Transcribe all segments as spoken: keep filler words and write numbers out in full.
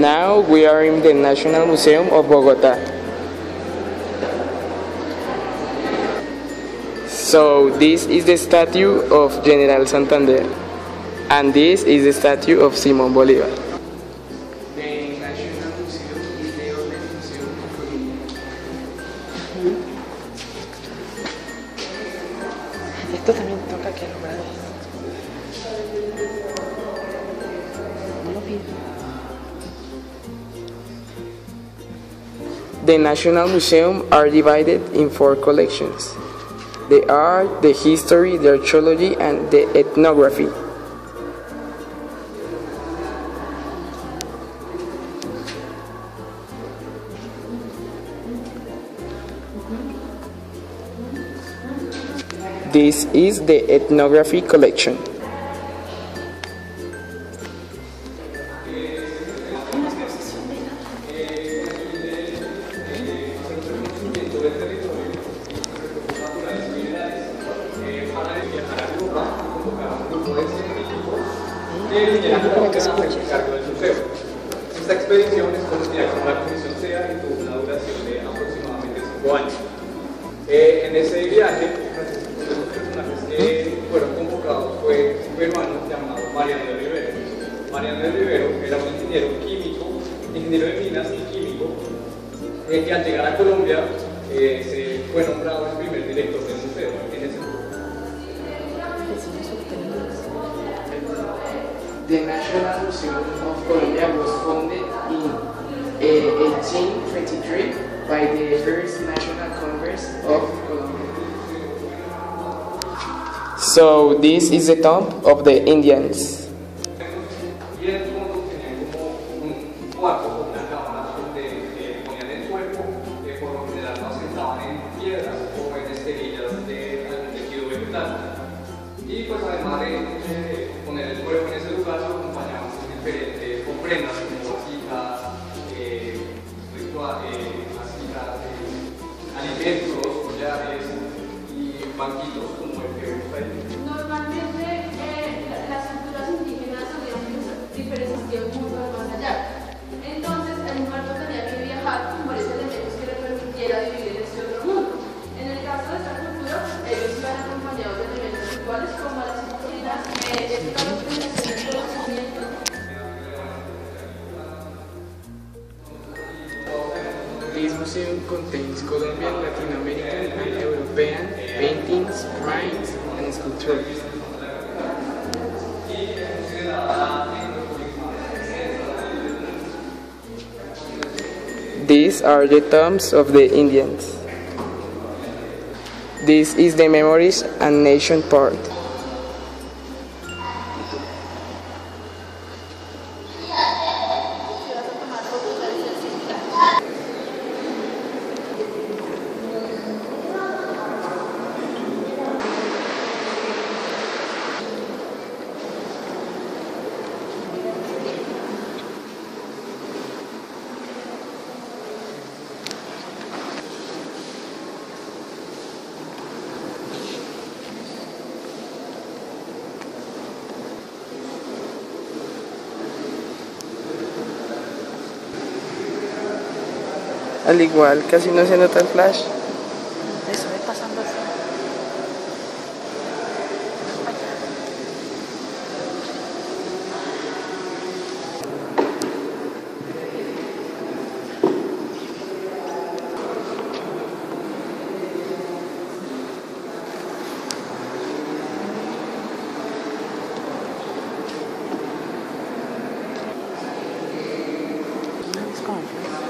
Now we are in the National Museum of Bogota. So this is the statue of General Santander, and this is the statue of Simón Bolívar. The National Museum is the oldest museum in Colombia. Esto también toca que alumbrar. No lo pido. The National Museum are divided in four collections: the art, the history, the archaeology, and the ethnography. This is the ethnography collection. Esta expedición es conocida como la Comisión SEA y tuvo una duración de aproximadamente cinco años. Eh, en ese viaje, los personajes que fueron convocados fue un peruano llamado Mariano de Rivero. Mariano de Rivero era un ingeniero químico, ingeniero de minas y químico, eh, que al llegar a Colombia eh, se fue nombrado el primer director del museo en ese momento. The National Museum of Colombia was founded in uh, eighteen twenty-three by the First National Congress of Colombia. So this is the tomb of the Indians. Y el fondo tenía como un cuarto con una cámara donde eh, ponían el cuerpo, que por lo general lo asentaban en piedras o en esterillas de algún tejido vegetal. Y pues además de eh, poner el cuerpo en ese lugar, lo acompañaban con diferentes ofrendas como vasijas, eh, rituales, vasijas, eh, alimentos, collares y banquitos como el que vemos ahí. Normalmente eh, las culturas indígenas solían usar diferentes tiempos más allá. Entonces el muerto tenía que viajar con varios elementos que le permitiera vivir en este otro mundo. En el caso de esta cultura, ellos iban acompañados de elementos rituales como las disciplinas, eh, estados de conocimiento. This museum contains Colombian, Latin American, and European paintings, prints, and sculptures. These are the tombs of the Indians. This is the memories and nation part. Al igual, casi no se nota el flash. Eso es pasando así. It's gone.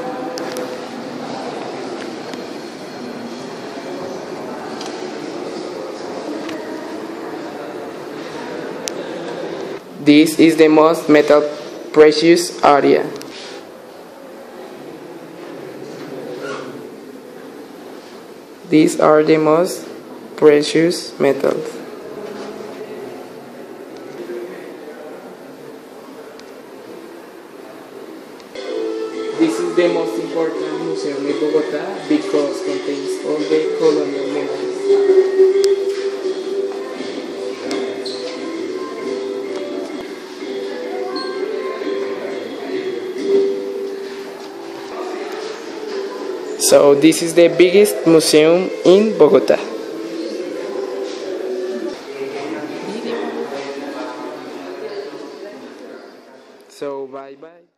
This is the most metal precious area. These are the most precious metals. This is the most important museum in Bogota because it contains all the colonial memories. So this is the biggest museum in Bogota. So bye bye.